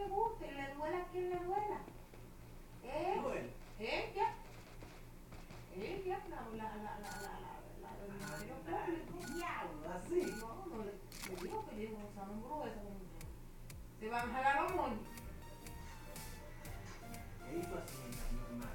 guste y le duela a quien le duela. Duele. Ella, del Ministerio Público. Diablo, así. No, le digo que llevo un salón grueso. Se van a jalar los moños. Eso así es normal.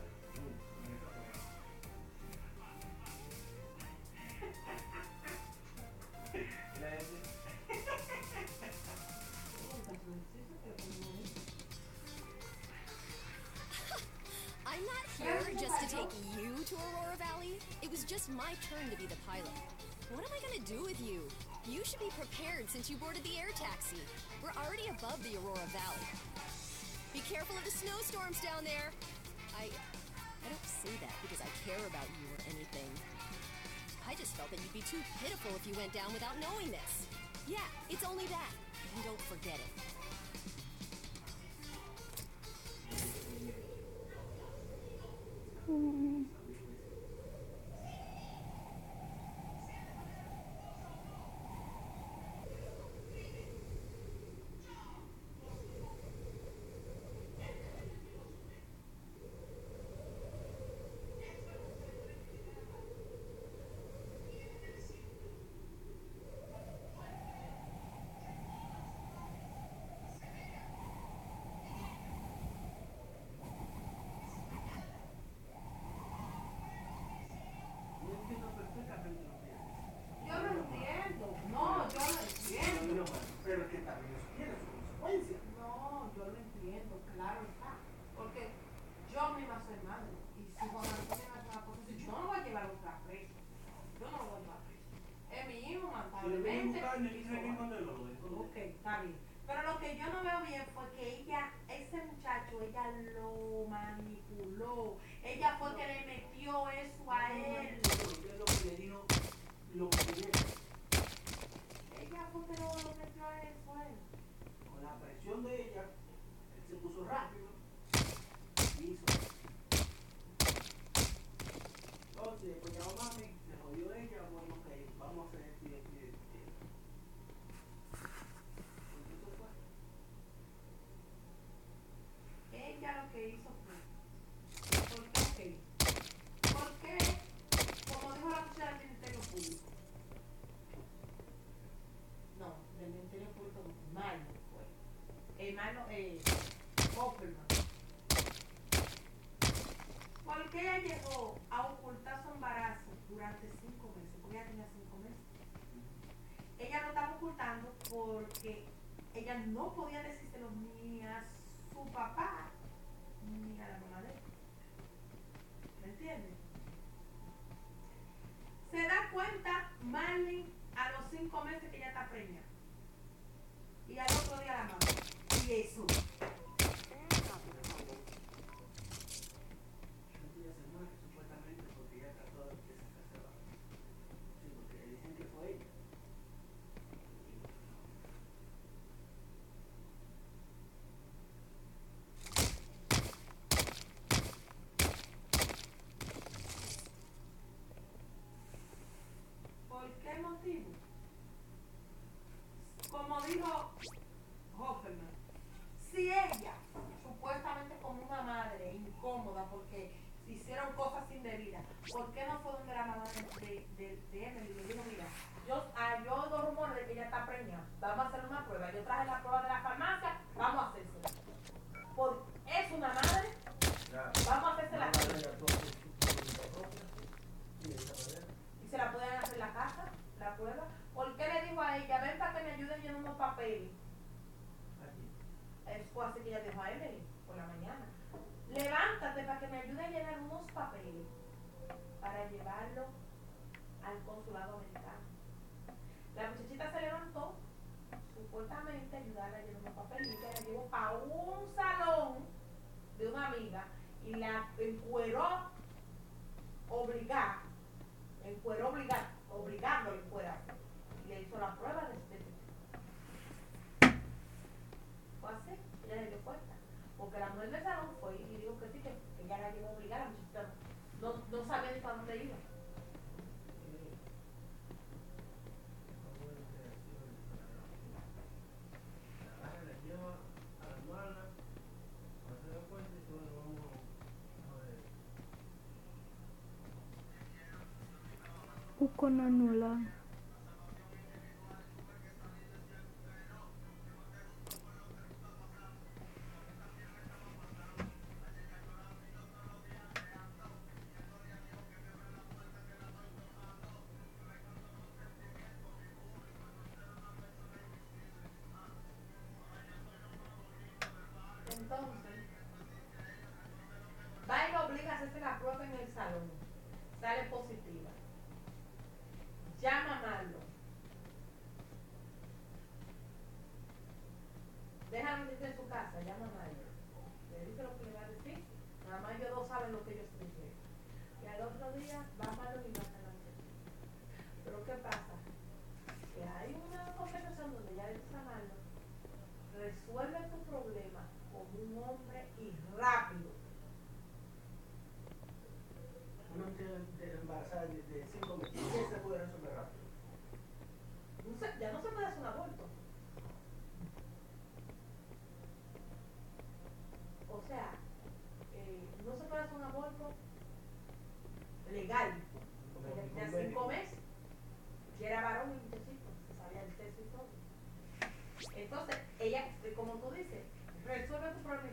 I'm not here just to take you to Aurora Valley. It was just my turn to be the pilot. What am I gonna do with you? You should be prepared since you boarded the air taxi. We're already above the Aurora Valley. Be careful of the snowstorms down there. I don't say that because I care about you or anything. I just felt that you'd be too pitiful if you went down without knowing this. Yeah, it's only that. And don't forget it. Yo lo entiendo. No, yo lo entiendo. Pero que también eso tiene sus consecuencias. No, yo lo entiendo, claro está. Porque yo misma soy madre. Y si Juan Antonio hace una cosa, si yo no voy a llevar otra preso. Yo no lo voy a llevar preso. Es mi hijo, lamentablemente. Ok, está bien. Pero lo que yo no veo bien fue que ese muchacho, ella lo manipuló. Ella fue que le metió eso a él. Lo que le dijo, lo que le Ella fue que lo metió a eso a él. con la presión de ella, él se puso rápido y hizo. Entonces, pues ya mami, se jodió ella, bueno, ok, vamos a hacer esto y esto y esto. Ella lo que hizo fue, ¿por qué? Porque, como dijo la muchacha del Ministerio Público, no, del Ministerio Público, Marno fue, Opperman, porque ella llegó a ocultar su embarazo durante 5 meses, porque ella tenía 5 meses. Ella lo estaba ocultando porque ella no podía decírselo ni a su papá ni a la mamá de él. ¿Me entiendes? Se da cuenta Marlene a los 5 meses que ella está preñada. Y al otro día la mata. Y eso. Supuestamente porque ella trató de sacarse abajo. Sí, porque dicen que fue ella. ¿Por qué motivo? Como dijo Hoffman, si ella, supuestamente como una madre incómoda porque se hicieron cosas indebidas, ¿por qué no fue donde la mamá de Emily y le dijo, mira, yo dos rumores de que ella está preñada, vamos a hacer una prueba, yo traje la prueba de la farmacia, vamos a hacérsela. ¿Es una madre? Vamos a hacérsela aquí. Y se la pueden hacer en la casa, la prueba. ¿Por qué le dijo a ella, ven para que me ayuden llenando unos papeles? Fue así que ella dijo a Emily por la mañana. Levántate para que me ayude a llenar unos papeles para llevarlo al consulado americano. La muchachita se levantó, supuestamente ayudarla a llenar unos papeles, y ella la llevó para un salón de una amiga y la encueró obligándole fuera. Y le hizo la prueba de fue así, ella le dio cuenta. Porque la mujer del salón fue y dijo que sí, que ella la llevó a obligar, la muchachita no sabía ni para dónde iba. La lleva a la hermana uko nanula. Entonces, va y lo obliga a hacerse la prueba en el salón. Sale positiva. Llama a Marlon. Déjame irte en su casa, llama a Marlon. Le dice lo que le va a decir. Nada más ellos dos saben lo que ellos dijeron. Y al otro día va Marlon y mata a la muchacha. Pero ¿qué pasa? Que hay una conversación donde ya le dice a Marlon, resuelve tu problema como un hombre y rápido. Una mujer embarazada de 5 meses, ¿qué se puede resolver rápido? Ya no se puede hacer un aborto. O sea, no se puede hacer un aborto legal. Porque ya tenía 5 meses. Y era varón y muchachito. Se sabía el sexo y todo. Entonces, ella, como tú dices, resuelve tu problema